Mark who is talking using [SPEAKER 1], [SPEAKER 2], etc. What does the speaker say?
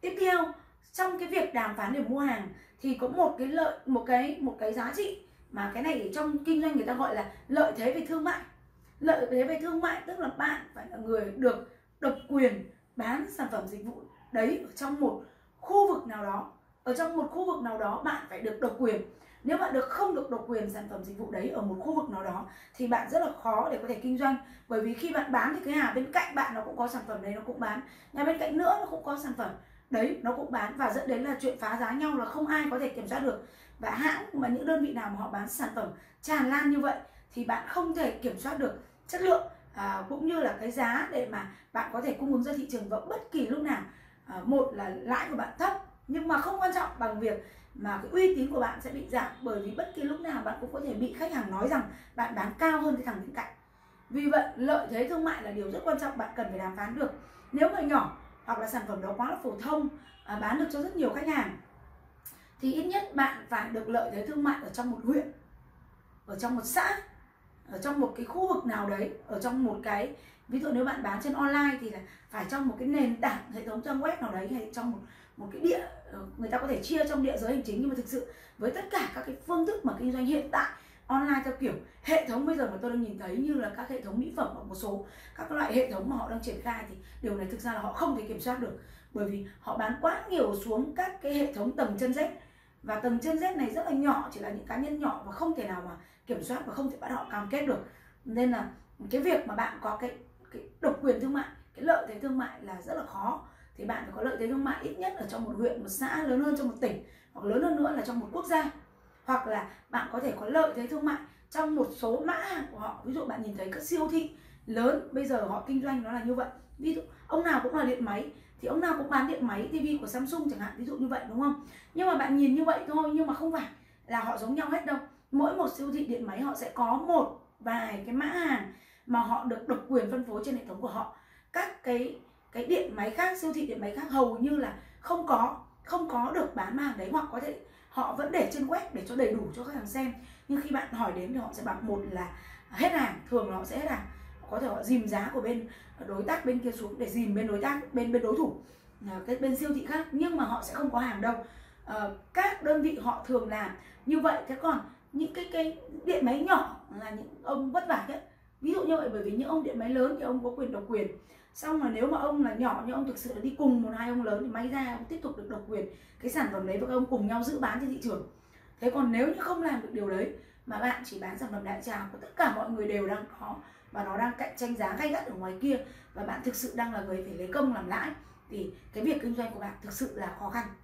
[SPEAKER 1] Tiếp theo, trong cái việc đàm phán để mua hàng thì có một cái giá trị mà cái này trong kinh doanh người ta gọi là lợi thế về thương mại. Lợi thế về thương mại tức là bạn phải là người được độc quyền bán sản phẩm dịch vụ đấy ở trong một khu vực nào đó. Ở trong một khu vực nào đó bạn phải được độc quyền. Nếu bạn không được độc quyền sản phẩm dịch vụ đấy ở một khu vực nào đó thì bạn rất là khó để có thể kinh doanh. Bởi vì khi bạn bán thì cái nhà bên cạnh bạn nó cũng có sản phẩm đấy, nó cũng bán. Nhà bên cạnh nữa nó cũng có sản phẩm đấy, nó cũng bán, và dẫn đến là chuyện phá giá nhau là không ai có thể kiểm soát được. Và hãng mà những đơn vị nào mà họ bán sản phẩm tràn lan như vậy thì bạn không thể kiểm soát được chất lượng cũng như là cái giá để mà bạn có thể cung ứng ra thị trường vào bất kỳ lúc nào. Một là lãi của bạn thấp, nhưng mà không quan trọng bằng việc mà cái uy tín của bạn sẽ bị giảm, bởi vì bất kỳ lúc nào bạn cũng có thể bị khách hàng nói rằng bạn bán cao hơn cái thằng bên cạnh. Vì vậy lợi thế thương mại là điều rất quan trọng, bạn cần phải đàm phán được. Nếu mà nhỏ hoặc là sản phẩm đó quá là phổ thông, bán được cho rất nhiều khách hàng, thì ít nhất bạn phải được lợi thế thương mại ở trong một huyện, ở trong một xã, ở trong một cái khu vực nào đấy, ở trong một cái, ví dụ nếu bạn bán trên online thì là phải trong một cái nền tảng hệ thống trang web nào đấy, hay trong một cái địa, người ta có thể chia trong địa giới hành chính, nhưng mà thực sự với tất cả các cái phương thức mà kinh doanh hiện tại online theo kiểu hệ thống bây giờ mà tôi đang nhìn thấy, như là các hệ thống mỹ phẩm và một số các loại hệ thống mà họ đang triển khai, thì điều này thực ra là họ không thể kiểm soát được, bởi vì họ bán quá nhiều xuống các cái hệ thống tầng chân rết, và tầng chân rết này rất là nhỏ, chỉ là những cá nhân nhỏ và không thể nào mà kiểm soát và không thể bắt họ cam kết được. Nên là cái việc mà bạn có cái độc quyền thương mại, cái lợi thế thương mại là rất là khó. Thì bạn phải có lợi thế thương mại ít nhất ở trong một huyện, một xã, lớn hơn trong một tỉnh, hoặc lớn hơn nữa là trong một quốc gia. Hoặc là bạn có thể có lợi thế thương mại trong một số mã hàng của họ. Ví dụ bạn nhìn thấy các siêu thị lớn bây giờ họ kinh doanh nó là như vậy. Ví dụ ông nào cũng là điện máy thì ông nào cũng bán điện máy, tivi của Samsung chẳng hạn, ví dụ như vậy, đúng không? Nhưng mà bạn nhìn như vậy thôi, nhưng mà không phải là họ giống nhau hết đâu. Mỗi một siêu thị điện máy họ sẽ có một vài cái mã hàng mà họ được độc quyền phân phối trên hệ thống của họ. Các cái điện máy khác, siêu thị điện máy khác hầu như là không có được bán mã hàng đấy, hoặc có thể họ vẫn để trên web để cho đầy đủ cho khách hàng xem. Nhưng khi bạn hỏi đến thì họ sẽ bảo một là hết hàng, thường là họ sẽ hết hàng, có thể họ dìm giá của bên đối tác bên kia xuống để dìm bên đối tác, bên đối thủ, cái bên siêu thị khác, nhưng mà họ sẽ không có hàng đâu. Các đơn vị họ thường làm như vậy. Thế còn những cái điện máy nhỏ là những ông vất vả nhất, ví dụ như vậy, bởi vì những ông điện máy lớn thì ông có quyền độc quyền. Xong mà nếu mà ông là nhỏ nhưng ông thực sự là đi cùng một hai ông lớn thì may ra ông tiếp tục được độc quyền cái sản phẩm đấy và các ông cùng nhau giữ bán trên thị trường. Thế còn nếu như không làm được điều đấy mà bạn chỉ bán sản phẩm đại trà của tất cả mọi người đều đang có, và nó đang cạnh tranh giá gay gắt ở ngoài kia, và bạn thực sự đang là người phải lấy công làm lãi, thì cái việc kinh doanh của bạn thực sự là khó khăn.